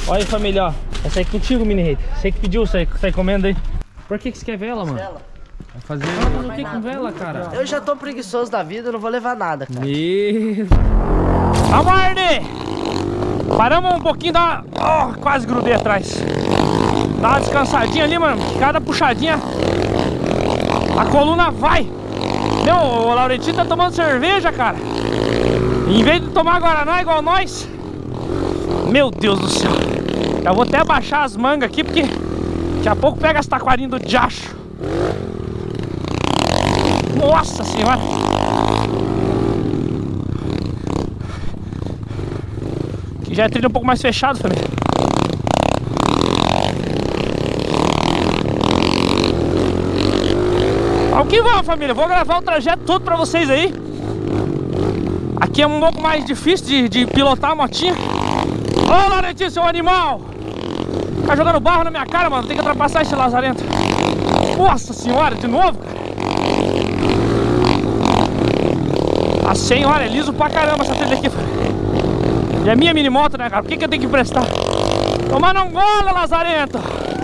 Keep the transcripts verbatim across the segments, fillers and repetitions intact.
Olha aí, família, ó. Essa aí contigo, mini hater. Você que pediu essa encomenda aí. Por que que você quer vela, mano? Vela. Vai fazer, vai fazer o que com vela, cara? Eu já tô preguiçoso da vida, eu não vou levar nada, cara. Meu... Aguarde! Paramos um pouquinho, dá uma... Oh, quase grudei atrás. Dá uma descansadinha ali, mano. Cada puxadinha a coluna vai. Meu, o Laurentino tá tomando cerveja, cara. Em vez de tomar Guaraná igual nós. Meu Deus do céu. Eu vou até abaixar as mangas aqui, porque daqui a pouco pega as taquarinhas do diacho. Nossa senhora. Aqui já é trilha um pouco mais fechado também. Ao que vamos, família. Vou gravar o trajeto todo pra vocês aí. Aqui é um pouco mais difícil de, de pilotar a motinha. Ô, Laurentino, seu animal! Tá jogando barro na minha cara, mano. Tem que ultrapassar esse lazarento. Nossa senhora, de novo, cara. A senhora é liso pra caramba essa trilha aqui, filho. E a minha mini moto, né, cara? Por que que eu tenho que emprestar? Toma não gola, lazarento!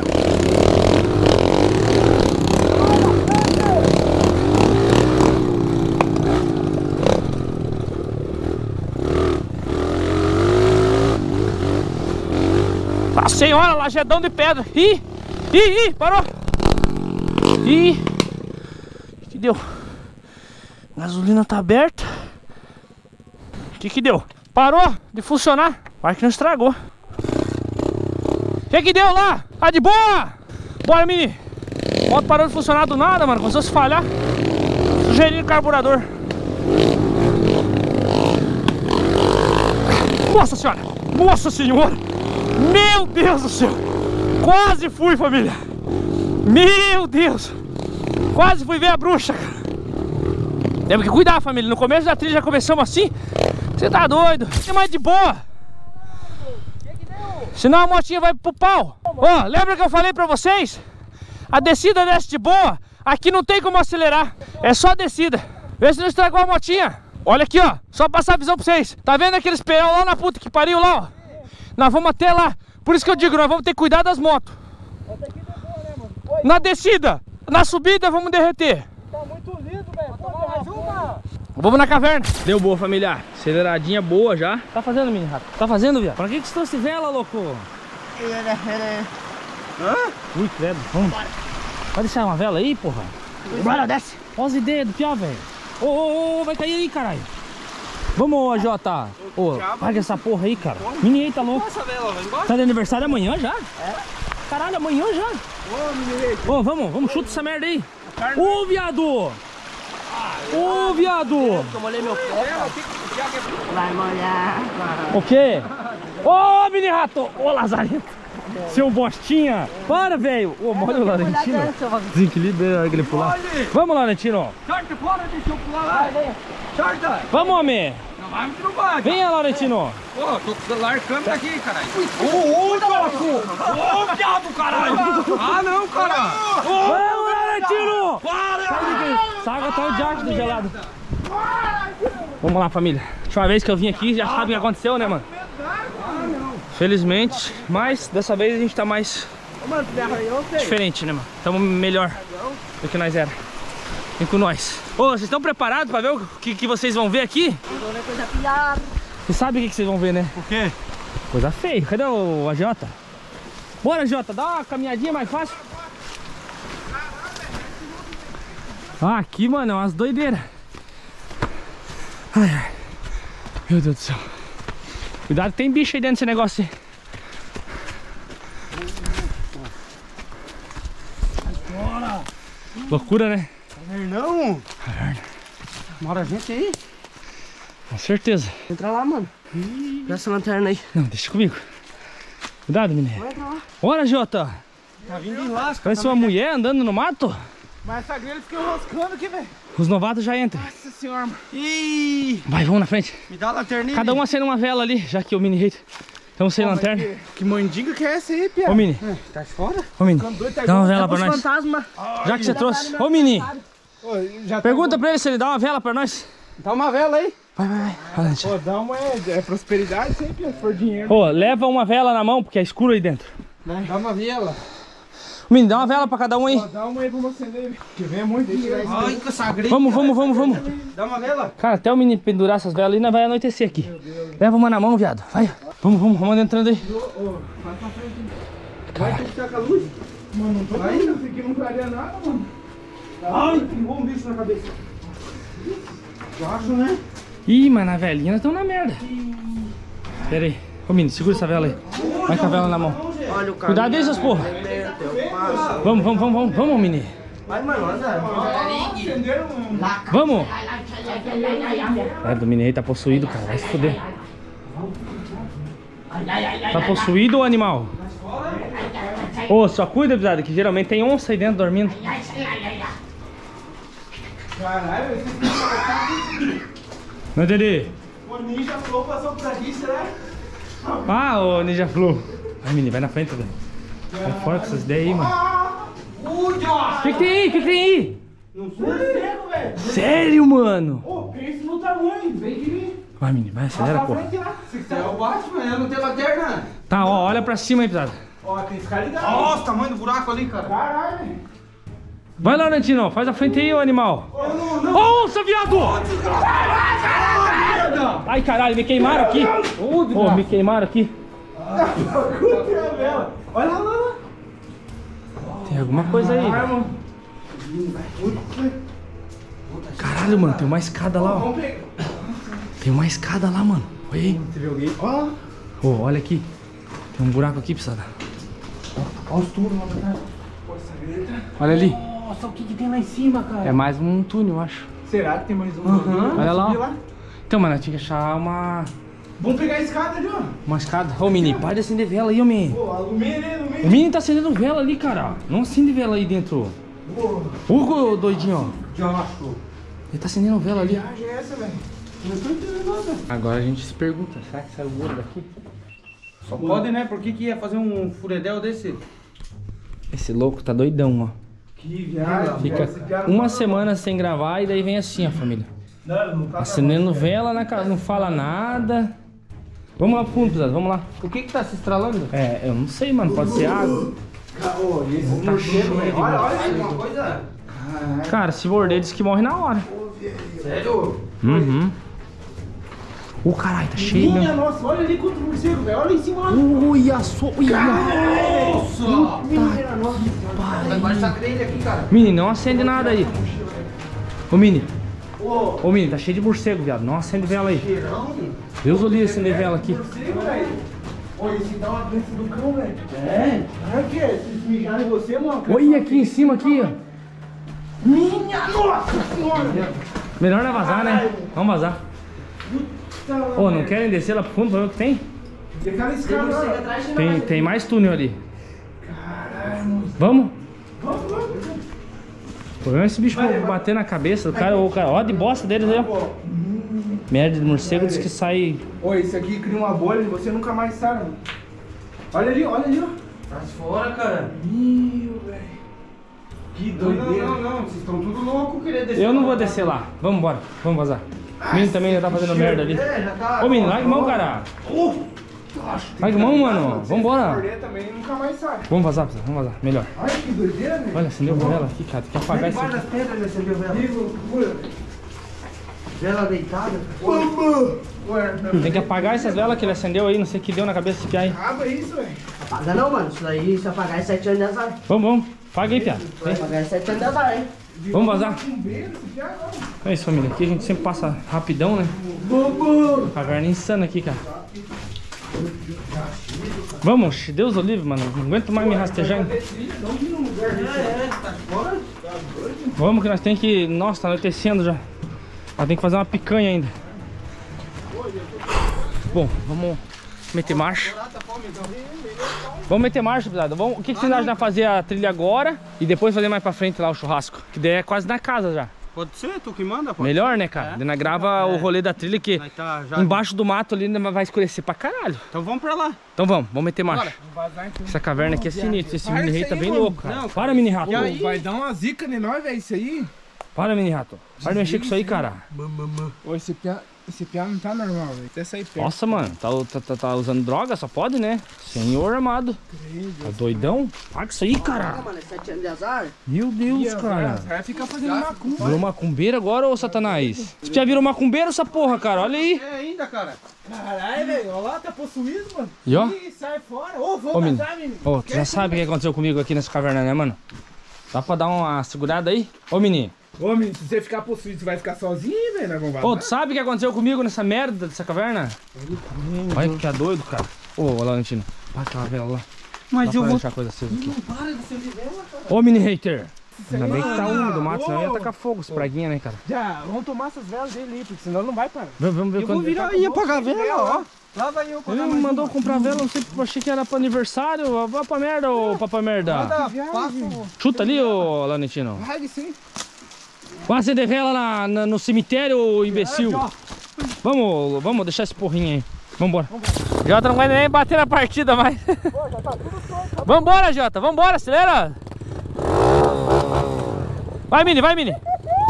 A senhora, lajedão de pedra. Ih, ih, ih, parou. Ih, que deu? Gasolina tá aberta. O que que deu? Parou de funcionar. Acho que não estragou. O que que deu lá? Tá de boa? Bora, mini. A moto parou de funcionar do nada, mano. Começou a se falhar. Sujeirinho no carburador. Nossa senhora. Nossa senhora. Meu Deus do céu. Quase fui, família. Meu Deus. Quase fui ver a bruxa, cara. Temos que cuidar, família. No começo da trilha já começamos assim. Você tá doido? É mais de boa. Senão a motinha vai pro pau. Ó, lembra que eu falei pra vocês? A descida desce de boa. Aqui não tem como acelerar. É só descida. Vê se não estragou a motinha. Olha aqui, ó. Só passar a visão pra vocês. Tá vendo aqueles P O lá na puta que pariu lá, ó? Nós vamos até lá. Por isso que eu digo, nós vamos ter que cuidar das motos. Na descida. Na subida vamos derreter. Tá muito lindo, velho. Toma mais uma. Vamos na caverna. Deu boa, familiar. Aceleradinha boa já. Tá fazendo, mini rato? Tá fazendo, viado? Pra que que você trouxe vela, louco? Hã? Ui, credo. Vamos. Pode deixar uma vela aí, porra? Bora, desce. Olha as ideias do pior, velho. Ô, ô, ô, vai cair aí, caralho. Vamos, ô, Jota. Ô, paga essa porra aí, cara. Mini aí, tá louco. Essa vela, vai embora. Tá de aniversário amanhã já? É. Caralho, amanhã já. Ô, menino. Ô, vamos, vamos, chuta essa merda aí. Ô, viado. Ô, viado. Eu molhei meu pé. Vai molhar. O quê? Ô, mini rato. Ô, Lazarento. Seu bostinha. Para, velho. Ô, molha o Laurentino. Desequilibra aquele pular. Vamos, Laurentino. Sorte fora, deixa eu pular lá. Sorte. Vamos, homem. Não vai me derrubar. Venha, Laurentino. Pô, tô com o celular câmera aqui, caralho. Ô, ô, ô, ô, diabo, caralho. Ah, não, caralho. Vamos, Laurentino. Para. Saga tá o diacho do gelado. Vamos lá, família. Última vez que eu vim aqui, já sabe o que aconteceu, né, mano? Felizmente, mas dessa vez a gente tá mais diferente, né, mano? Tamo melhor do que nós era. Vem com nós. Ô, vocês estão preparados pra ver o que, que vocês vão ver aqui? Vou ver coisa pior. Você sabe o que, que vocês vão ver, né? O quê? Coisa feia. Cadê o A J? Bora, Jota, dá uma caminhadinha mais fácil. Ah, aqui, mano, é umas doideiras. Ai, ai. Meu Deus do céu. Cuidado, tem bicho aí dentro desse negócio aí. Bora. Loucura, né? Não. Mora gente aí? Com certeza. Entra lá, mano. Dá essa lanterna aí. Não, deixa comigo. Cuidado, menino. Entra lá. Bora, Jota. Tá vindo em lasca. Parece uma mulher andando no mato. Mas essa grelha fica enroscando aqui, velho. Os novatos já entram. Nossa senhora, mano. Ih. Vai, vamos na frente. Me dá a lanterninha. Cada um acende uma vela ali, já que o mini hater. Então sem lanterna. Que, que mandiga que é essa aí, Pia? Ô, Mini. É, tá fora? Ô, Mini. Dá uma vela pra Os nós. fantasmas. Já que você trouxe. Ô, Mini. Ô, já tá Pergunta bom. pra ele se ele dá uma vela pra nós. Dá uma vela aí. Vai, vai, vai. Vai, Pô, dá uma é, é prosperidade sempre, se for dinheiro. Ô, leva uma vela na mão, porque é escuro aí dentro. Dá uma vela. Menino, dá uma vela pra cada um aí. Pô, dá uma aí pra você acender, que vem muito dinheiro. Ai, que sagrado. Vamos, vamos, vamos, vamos. Dá uma vela. Cara, até o menino pendurar essas velas ali, nós vai anoitecer aqui. Leva uma na mão, viado. Vai. Vamos, vamos, vamos entrando aí. Ô, ô, vai pra frente. Vai que ficar com a luz? Mano, não tô vendo, isso aqui não clareia nada, mano. Ai, pingou um bicho na cabeça. Eu acho, né? Ih, mas na velinha nós estamos na merda. Pera aí. Ô, menino, segura essa vela aí. Vai com a vela na mão. Olha o cara. Cuidado aí, seus porra. Vamos, vamos, vamos, vamos, vamos, menino. Vai, mano, anda. Acenderam um... Vamos. É, do menino aí tá possuído, cara. Vai se fuder. Tá possuído, ô animal? Ô, só cuida, pesado, que geralmente tem onça aí dentro dormindo. Caralho, esse Não entendi. o Ninja Flow passou por aqui, será? Ah, ô Ninja Flu. Vai, menino, vai na frente, velho. Vai fora com essas ideias aí, mano. Ui, Josh. O que, que tem aí? O que, que tem aí? Não sou cego, velho. Sério, mano? Ô, pensa no tamanho, vem de mim. Vai, menino, vai, acelera, Passa pra porra. frente lá. Se É quiser. o Batman, eu não tenho lanterna. Tá, ó, olha pra cima aí, pesado. Ó, tem que ficar ligado. Nossa, o tamanho do buraco ali, cara. Caralho, velho. Vai lá, Nantino, faz a frente aí, ô animal. Ô, onça, viado! Ai, caralho, me queimaram aqui. Ô, me queimaram aqui. Olha lá, lá. Tem alguma coisa aí. Caralho, mano, tem uma escada lá, ó. Vamos pegar. Tem uma escada lá, mano. Olha aí. Você viu alguém? Ó. Ô, olha aqui. Tem um buraco aqui, pesada. Olha os túneis lá pra trás. Força grita. Olha ali. Nossa, o que que tem lá em cima, cara? É mais um túnel, eu acho. Será que tem mais um? Aham. Olha lá, ó. Subir lá. Então, mano, eu tinha que achar uma, Vamos pegar a escada ali, ó. uma escada. Ô, Mini, para de acender vela aí, ô, Mini. Pô, alumínio, né? O Alumínio. Mini tá acendendo vela ali, cara. Não acende vela aí dentro. Pô, Hugo, doidinho, ó. Josh. Ele tá acendendo vela ali. viagem é essa, velho? Não tô entendendo nada. Agora a gente se pergunta, será que saiu ouro daqui? Só pode, né? Por que que ia fazer um furedel desse? Esse louco tá doidão, ó. Que viagem. Fica esse piada uma não- semana sem gravar e daí vem assim, ó, família. Não, não tá Acendendo vela, na ca- não fala nada. Vamos lá pro fundo, pesado, vamos lá. O que que tá se estralando? É, eu não sei, mano, pode ser água. Ô, e esse Tá morcego, cheio velho. de Olha, olha Faz aí. uma coisa? Cara, se morder, diz que morre na hora. Sério? Uhum. O caralho, tá cheio Minha mesmo. nossa, olha ali contra o morcego, velho. Olha em cima lá. Ui, a sua. Ui, Nossa! Minha nossa. Vai embaixo da grelha aqui, cara. Mini, não acende nada aí. Ô, Mini. Ô, Mini, tá cheio de morcego, viado. Não acende vela aí. Cheirão. Deus o livre acender vela aqui. Morcego, velho. Ô, esse dá uma doença do cão, velho. É? Pra quê? Se mijaram em você, mano? Olha aqui em cima, aqui, ó. Minha nossa senhora. Melhor não vazar, né? Vamos vazar. Ô, não querem descer lá pro fundo pra ver o que tem? Tem aquela escada lá. Tem, tem mais túnel ali. Vamos? Vamos, vamos. O problema é esse bicho bater na cabeça do cara. O cara, ó, de bosta deles aí, ó. Merda de morcego diz que sai. Ô, esse aqui cria uma bolha e você nunca mais sai, mano. Olha ali, olha ali, ó. Tá fora, cara. Meu, velho. Que Não, não, doideira. não, não. Vocês estão tudo louco querer descer. Eu não vou descer lá. Vamos embora, vamos vazar. O menino também já tá fazendo merda ali. É, já tá. Ô, menino, larga mão, cara. Larga mão, mano. Vambora. Perder também nunca mais sai. Vamos vazar, pessoal. Vamos vazar. Melhor. Olha que doideira, velho. Olha, acendeu vela aqui, cara. Tem que apagar isso Guarda aqui. as pedras, acendeu vela. Que loucura. Vela deitada. Ué, Tem que apagar essas velas que ele acendeu aí. Não sei o que deu na cabeça desse piá aí. acaba isso, velho. Apaga não, mano. Isso daí, se apagar é sete anos de azar. Vamos, vamos. Apaga aí, piá. Se apagar é sete anos de azar, hein? Vamos vazar. Bombeiro, esse piá não. É isso, família. Aqui a gente sempre passa rapidão, né? Caverna insana aqui, cara. Vamos, Deus o livre, mano. Não aguento mais me rastejar. Vamos que nós temos que... Nossa, tá anoitecendo já. Nós temos que fazer uma picanha ainda. Bom, vamos meter marcha. Vamos meter marcha, pesado. Vamos... O que, que vocês acham de fazer a trilha agora e depois fazer mais pra frente lá o churrasco? Que daí é quase na casa já. Pode ser, tu que manda, pô. Melhor, né, cara? É. Daí nós grava o rolê da trilha que Vai tá já... embaixo do mato ali vai escurecer pra caralho. Então vamos pra lá. Então vamos, vamos meter marcha. Vazar então. Essa caverna aqui é sinistra. Esse Para mini rei isso tá aí, bem mano. louco, cara. Não, Para, mini rato. Pô, vai dar uma zica em nós, velho, isso aí. Para, mini rato. Para de mexer com isso aí, cara. Ô, esse piá... Esse piano não tá normal, velho. Até sair perto. Nossa, mano, tá, tá, tá, tá usando droga? Só pode, né? Senhor amado. Tá doidão? Paga isso aí, cara. Ah, mano, é sete anos de azar? Meu Deus, cara. Vai ficar fazendo macumba. Virou macumbeiro agora, ô Satanás? Você já virou macumbeiro essa porra, cara? Olha aí. É ainda, cara. Caralho, velho. Olha lá, tá possuído, mano. E ó. Ih, sai fora. Ô, vou Ô, menino. casar, menino. Ô, tu já sabe o que aconteceu comigo aqui nessa caverna, né, mano? Dá pra dar uma segurada aí? Ô, menino. Ô, menino, se você ficar possuído, você vai ficar sozinho, velho? Nós vamos vazar. Ô, tu sabe o que aconteceu comigo nessa merda dessa caverna? Olha que é doido, cara. Ô, Laurentino, vai aquela vela lá. Mas Dá eu pra vou... deixar a coisa acesa aqui. Não para de ser vela, cara. Ô, mini hater. Ainda bem que tá Ah, úmido o mato, senão ia ô. tacar fogo, as praguinhas, né, cara? Já, vamos tomar essas velas dele aí, porque senão não vai parar. Vamos, vamos ver Eu vou quando... virar e apagar a vela, ó. Lá vai eu apagar Ele mais mandou uma. comprar vela, não sei, achei que era pra aniversário. Vá pra merda, ô papai merda. Manda, passa. Chuta ali, ô Laurentino. Carregue sim. Vai acender vela na, na- no cemitério, ô imbecil. Vamos, vamos deixar esse porrinho aí. Vambora. Jota não vai nem bater na partida mais. Vambora, Jota, vambora, acelera. Vai, Mini, vai, Mini.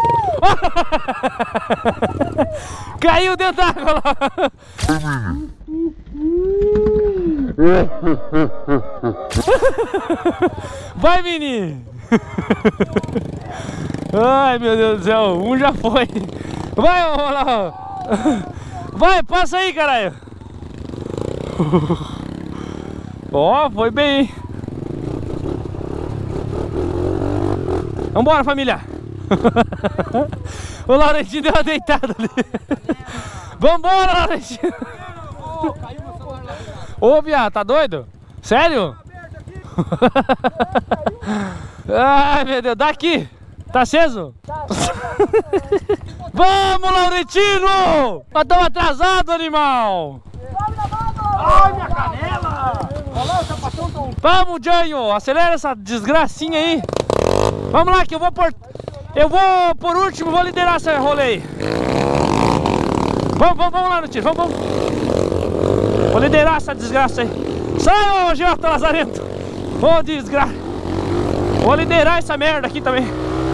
Caiu dentro da água lá. Vai, Mini. Ai, meu Deus do céu, um já foi. Vai, ó lá. Vai, passa aí, caralho. Ó, foi bem, hein? Vambora, família. O Laurentino deu uma deitada ali. Vambora, Laurentino. Ô, viado, tá doido? Sério? Ai, meu Deus, daqui. Tá aceso? Vamos, Laurentino! Nós estamos atrasados, animal! Ai, minha canela! Olha lá, o sapatão tá um... Vamos, Janho! Acelera essa desgracinha aí! Vamos lá que eu vou por... Eu vou por último, vou liderar esse rolê aí! Vamos, vamos, vamos lá no tiro, vamos, vamos! Vou liderar essa desgraça aí! Sai, ô Jota Lazarento! Ô desgraça! Vou liderar essa merda aqui também!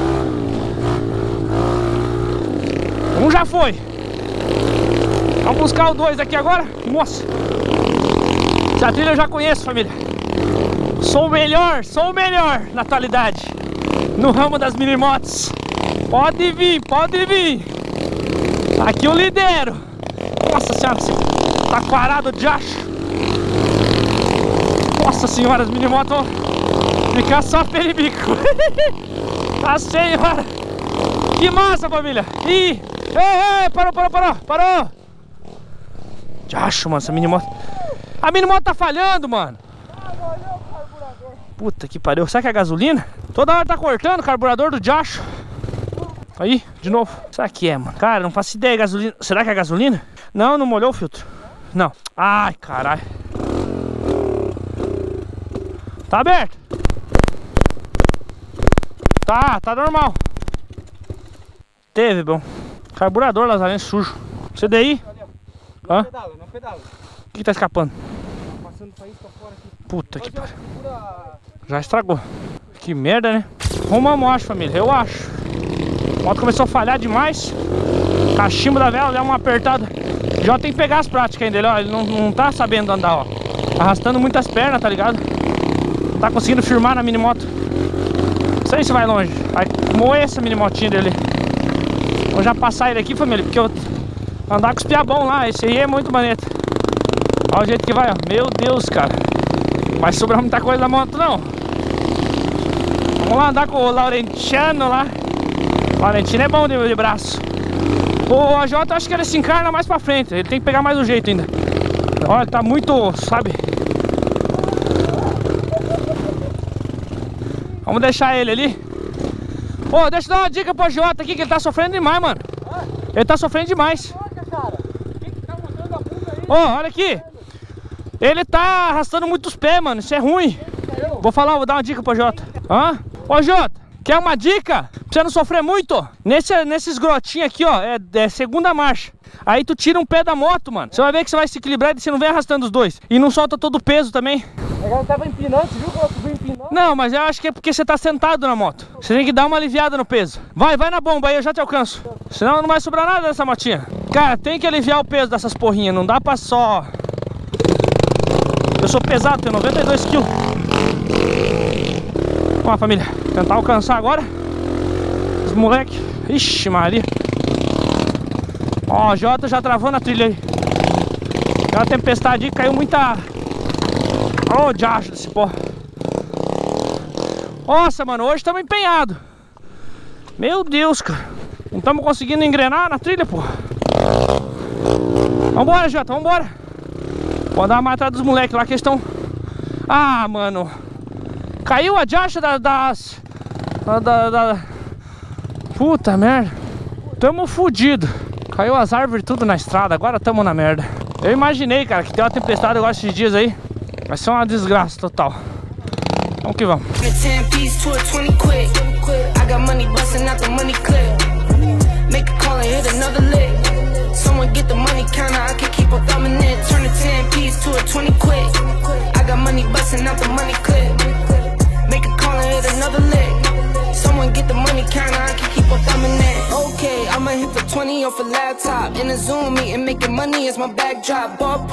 Um já foi! Vamos buscar o dois aqui agora? Nossa! Essa trilha eu já conheço, família! Sou o melhor, sou o melhor na atualidade no ramo das minimotos. Pode vir, pode vir. Aqui eu lidero. Nossa senhora, tá quarado de acho. Nossa senhora, as minimotos vão ficar só peribico. A senhora. Que massa, família. Ih, ei, ei, parou, parou, parou, parou. De acho, mano, essa minimoto. A minimoto tá falhando, mano. Puta que pariu, será que é gasolina? Toda hora tá cortando o carburador do Jacho. Aí, de novo. Será que é, mano? Cara, não faço ideia, gasolina. Será que é gasolina? Não, não molhou o filtro. Não. Ai, caralho. Tá aberto. Tá, tá normal. Teve, bom. Carburador, Lazareno, sujo. C D I? Hã? Não pedala, não pedala. O que tá escapando? Passando faísca fora aqui. Puta que pariu. Segura... Já estragou. Que merda, né? Rumamos, acho, família. Eu acho. A moto começou a falhar demais. Cachimbo da vela, deu uma apertada. Já tem que pegar as práticas ainda. Ele, ó, ele não, não tá sabendo andar, ó. Arrastando muitas pernas, tá ligado? Não tá conseguindo firmar na minimoto. Não sei se vai longe. Vai moer essa minimotinha dele. Vou já passar ele aqui, família, porque eu andar com os piabão lá. Esse aí é muito maneta. Olha o jeito que vai, ó. Meu Deus, cara. Vai sobrar muita coisa na moto, não. Vamos lá andar com o Laurentino lá. O Laurentino é bom de, de braço. O A J, acho que ele se encarna mais pra frente. Ele tem que pegar mais o jeito ainda. Olha, ele tá muito, sabe? Vamos deixar ele ali. Ô, deixa eu dar uma dica pro A J aqui, que ele tá sofrendo demais, mano. Ele tá sofrendo demais. Ô, olha aqui. Ele tá arrastando muitos pés, mano. Isso é ruim. Vou falar, vou dar uma dica pro Jota. Hã? Ô, Jota, quer uma dica? você não sofrer muito, nesse, nesses grotinhos aqui, ó, é, é segunda marcha. Aí tu tira um pé da moto, mano. Você vai ver que você vai se equilibrar e você não vem arrastando os dois. E não solta todo o peso também. Agora tava empinando, você viu que eu subi empinando? Não, mas eu acho que é porque você tá sentado na moto. Você tem que dar uma aliviada no peso. Vai, vai na bomba aí, eu já te alcanço. Senão não vai sobrar nada dessa motinha. Cara, tem que aliviar o peso dessas porrinhas. Não dá pra só... Eu sou pesado, tenho noventa e dois quilos. Vamos lá, família. Tentar alcançar agora. Os moleque. Ixi, Maria. Ó, o Jota já travou na trilha aí. Deu uma tempestade aí, caiu muita... Ô, oh, diacho desse pó. Nossa, mano, hoje estamos empenhados. Meu Deus, cara. Não estamos conseguindo engrenar na trilha, pô. Vambora, Jota, vambora. Vou dar uma atrás dos moleques lá que eles estão... Ah, mano. Caiu a diacha da, das... Da, da, da... Puta merda. Tamo fudido. Caiu as árvores tudo na estrada, agora tamo na merda. Eu imaginei, cara, que tem uma tempestade agora esses dias aí. Vai ser uma desgraça total. Vamos que vamos. Someone get the money counter, I can keep on thumbing that. Okay, I'ma hit the twenty off a laptop. In a Zoom meeting, making money as my backdrop. Ballpoint.